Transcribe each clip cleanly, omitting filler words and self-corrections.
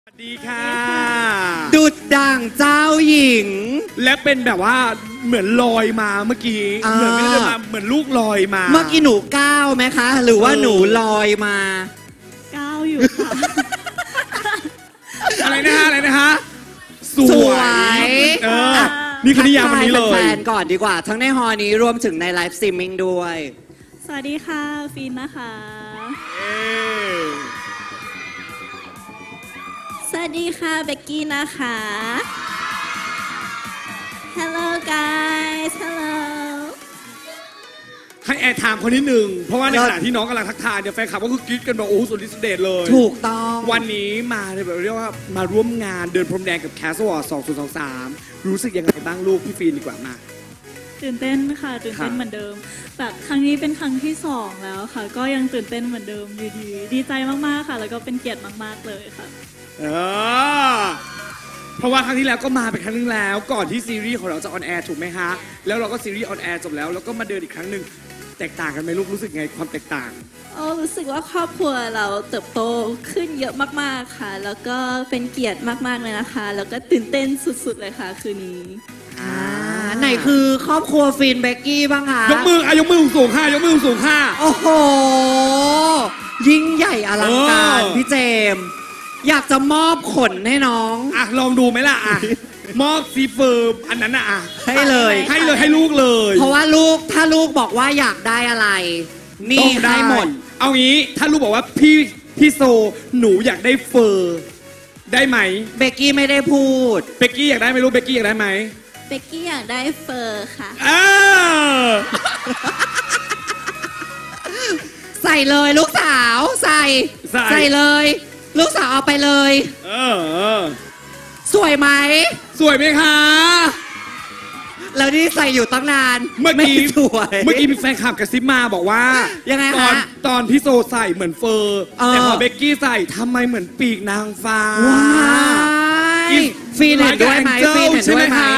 สวัสดีค่ะดุจดั่งเจ้าหญิงและเป็นแบบว่าเหมือนลอยมาเมื่อกี้เหมือนไม่ได้มาเหมือนลูกลอยมาเมื่อกี้หนูก้าวไหมคะหรือว่าหนูลอยมาก้าวอยู่ค่ะอะไรนะฮะสวยนี่คือนิยามวันนี้เลยแฟนก่อนดีกว่าทั้งในฮอนี้รวมถึงในไลฟ์สตรีมมิ่งด้วยสวัสดีค่ะฟินนะคะสวัสดีค่ะเบกกี้นะคะ Hello guys Hello ให้แอร์ไทม์คนนิดหนึ่งเพราะว่าในขณะที่น้องกำลังทักทายเนี่ยแฟนคลับก็คือกรี๊ดกันแบบโอ้สุดฤทธิ์สุดเดชเลยถูกต้องวันนี้มาในแบบเรียกว่ามาร่วมงานเดินพรมแดงกับ Cast Award 2023รู้สึกยังไงบ้างลูกพี่ฟีนดีกว่ามาตื่นเต้นค่ะตื่นเต้นเหมือนเดิมแบบครั้งนี้เป็นครั้งที่2แล้วค่ะก็ยังตื่นเต้นเหมือนเดิมอยู่ดีใจมากๆค่ะแล้วก็เป็นเกียรติมากๆเลยค่ะเพราะว่าครั้งที่แล้วก็มาเป็นครั้งนึงแล้วก่อนที่ซีรีส์ของเราจะออนแอร์ถูกไหมฮะแล้วเราก็ซีรีส์ออนแอร์จบแล้วก็มาเดินอีกครั้งหนึ่งแตกต่างกันไหมลูกรู้สึกไงความแตกต่างรู้สึกว่าครอบครัวเราเติบโตขึ้นเยอะมากๆค่ะแล้วก็เป็นเกียรติมากๆเลยนะคะแล้วก็ตื่นเต้นสุดๆเลยค่ะคืนนี้ไหนคือครอบครัวฟินเบกกี้บ้างคะยกมือสูงค่ะยกมือสูงค่ะโอ้โหยิ่งใหญ่อลังการพี่เจมอยากจะมอบขนให้น้องลองดูไหมล่ะมอบซีเฟิร์มอันนั้นให้เลยให้ลูกเลยเพราะว่าถ้าลูกบอกว่าอยากได้อะไรนี่ได้หมดเอางี้ถ้าลูกบอกว่าพี่โซหนูอยากได้เฟอร์ได้ไหมเบกกี้ไม่ได้พูดเบกกี้อยากได้ไหมลูกเบกกี้อยากได้ไหมเบกกี้อยากได้เฟอร์ค่ะใส่เลยลูกสาวใส่เลยลูกสาวเอาไปเลยสวยไหมสวยไหมคะแล้วนี่ใส่อยู่ตั้งนานเมื่อกี้มีแฟนคลับกระซิบมาบอกว่ายังไงคะตอนพี่โซใส่เหมือนเฟอร์แต่พอเบกกี้ใส่ทำไมเหมือนปีกนางฟ้าฟีนเห็นด้วยไหมฟีนเห็นด้วยไหม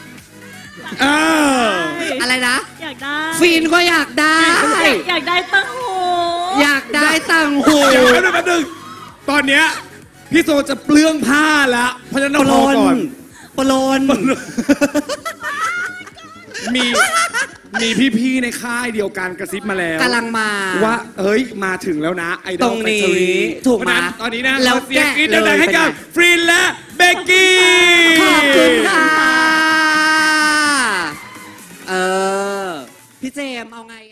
อะไรนะอยากได้ฟีนก็อยากได้อยากได้ตั้งหูอยากได้ตั้งหูแป๊บนึงตอนเนี้ยพี่โซจะเปลื้องผ้าแล้วเพราะฉะนั้นเราก่อนปลนมีพี่ๆในค่ายเดียวกันกระซิบมาแล้วกำลังมาว่าเฮ้ยมาถึงแล้วนะไอดอลตรงนี้ถูกไหมตอนนี้นะเราเสียงกรี๊ดดังๆให้กับฟรีนและเบกกี้ขอบคุณค่ะพี่เจมเอาไง